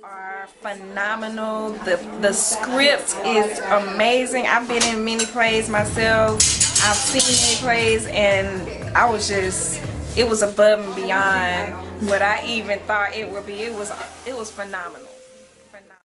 are phenomenal. The script is amazing. I've been in many plays myself. I've seen many plays, and it was above and beyond what I even thought it would be. It was phenomenal.